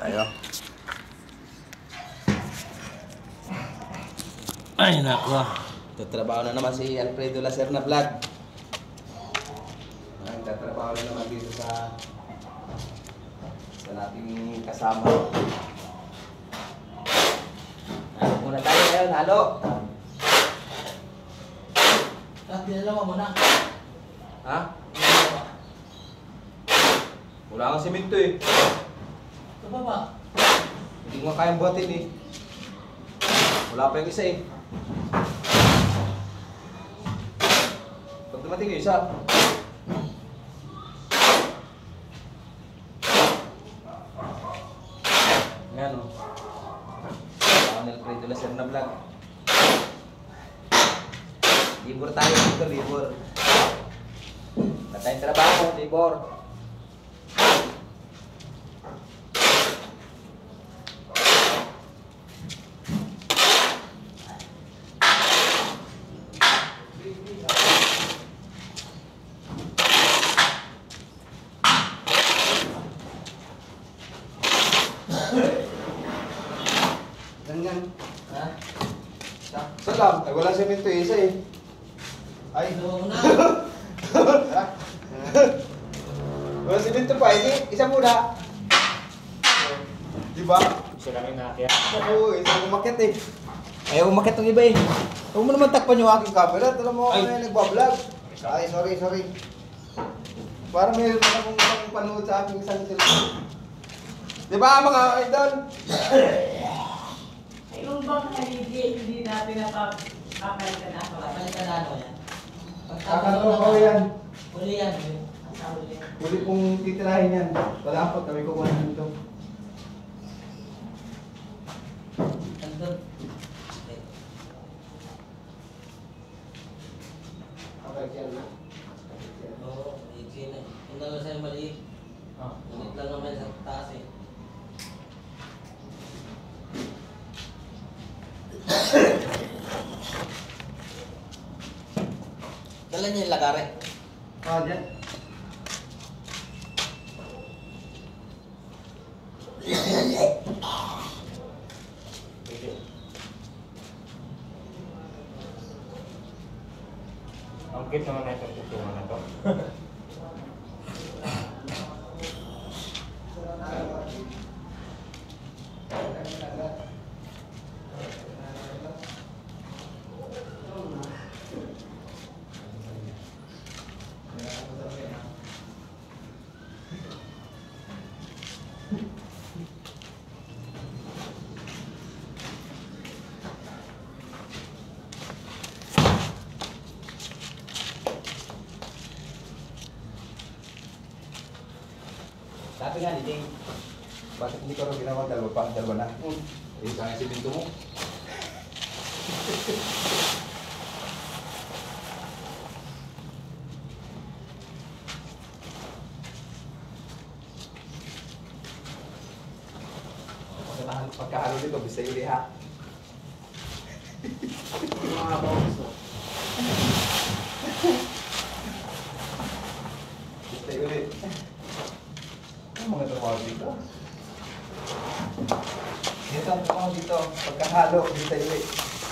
Tayo. Ay, nako. Tatrabaho na naman si Alfredo Lacerna Vlog. Tatrabaho na naman dito sa ating kasama. Halo muna tayo ngayon, halo. Dinalawa mo na. Ha? Wala kang simento eh. Ito ba ba? Hindi ko nga kayang buhatin eh. Wala pa yung isa eh. Pag dumating yung isa. Yan o. Ako nila Alfredo Lacerna Vlog. Libor tayo dito, libor. Wala tayong trabaho, libor. Ganyan. Ha? Salam, ay wala semento eh, isa eh. Ay. Dalawa mo na. Wala semento pa, ini isa muna. Di ba? Isa lang yung nakakaya. Oo, isa umakyat eh. Ayaw umakyat ng iba eh. Huwag mo naman takpan yung aking camera. Alam mo ako na yung nagbablog. Ay, sorry. Parang mayroon na akong isang panood sa aking isang cellphone. Di ba mga idol? Yung bang hindi natin napapalitan ako. Papalitan na ano yan? Kakalo ko yan. Uli yan. Uli kong titirahin yan. Wala po, kami kukuha dito. Andun. Okay, yan na. Oo, iksi na. Kung nalang sa'yo maliit. Ulit lang naman sa taas eh. Dala niya yung lagare. Dyan. Ang cute naman na itong tutungan na to. Sabi nga ni Jane, bakit hindi ko rin ginawa dalawa na? Yung kaya si pinto mo. Pagkahalo dito, bisa yun ha. Mga box. Bisa yun Ano mga trabaho dito? Dito ang trabaho dito. Pagkahalo, bisa yun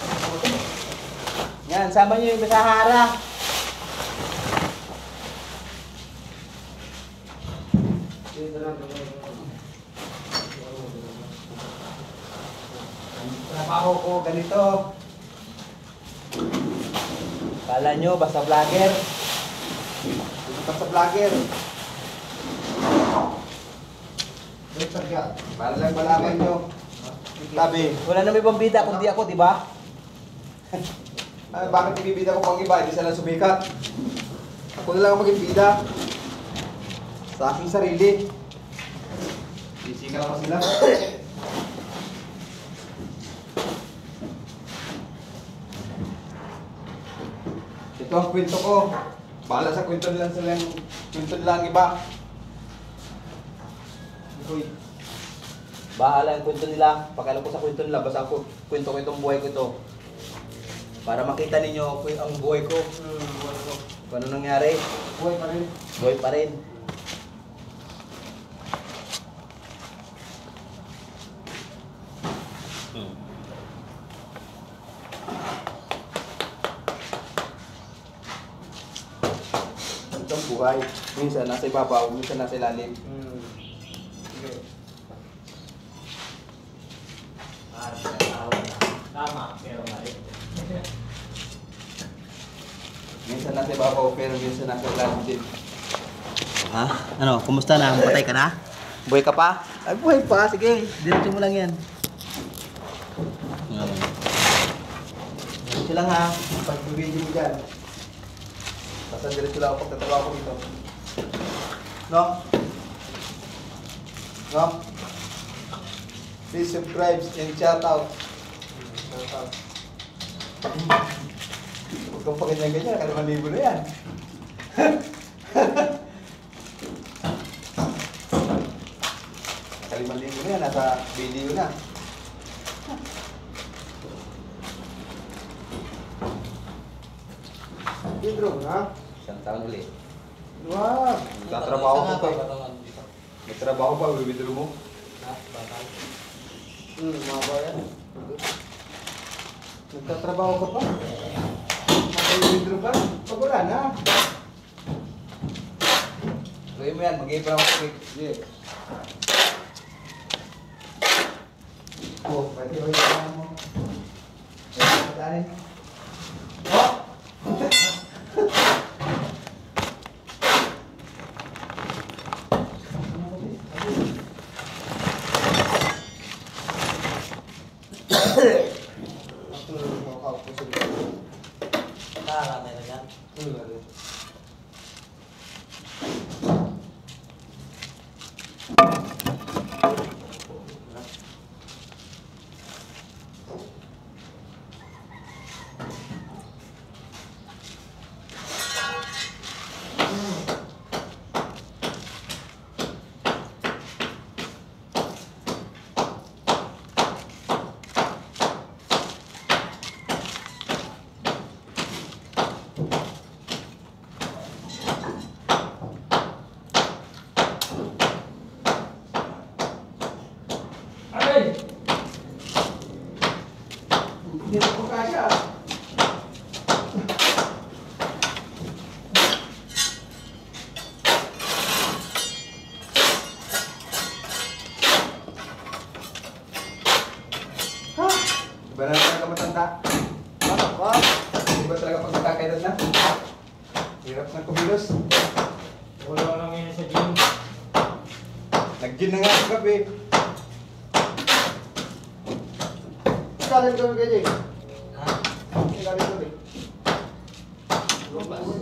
Yan, sama nyo yung Sahara. Trabaho ko ganito. Kala nyo, basta vlogger. Basta vlogger. Para lang malaman nyo. Sabi, wala na may pambida kundi ako, di ba? Bakit ibibida ko pang iba? Hindi sila sumikat. Ako na lang ang maging bida. Sa aking sarili. Sisika lang sila. Ito ang kwento ko. Bahala sa kwento nila ang iba. Uy. Bahala ang kwento nila. Pagkala ko sa kwento nila, basta ako kwento ko itong buhay ko ito. Para makita ninyo ang buhay ko. Kung ano nangyari. Buhay pa rin. Buhay pa rin. buhay. Minsan nasa ibabaw, minsan nasa ilalim. Sige. Tama, pero mali. Minsan nasa ibabaw, pero minsan nasa ilalim din. Ha? Ano, kumusta na? Patay ka na? Buhay ka pa? Ay, buhay pa. Sige, diretso mo lang yan. Diretso lang ha. Pag-video mo dyan. Basta diretso lang ako pagtatrabaho ko dito. No? No? Please subscribe and shout out. Shout out. Huwag kang paganyan-ganyan. 5,000 na yan. Kaliman na yan, nasa video na. Pedro, ha? Isang taon ulit. Wow! Nagtatrabaho ko pa. Nagtrabaho pa, bibidro mo. Maba yan. Nagtatrabaho ka pa. Nakabibidro ka. Pag wala na. Gawin mo yan, mag-i-ibra ako. Sige. Oh, pwede ba yung mo? Pwede ba oh! Kakaramay na dyan. Aray! Hindi ko kasya. Ha? Iba na talaga matanda. Ano ba? Iba talaga pag magkakailan na. Hirap na kumilos. Wala ko lang yun sa gym. Nag-gin na nga sa gabi. Galing ko kay Jay. Ha? Galing ko kay.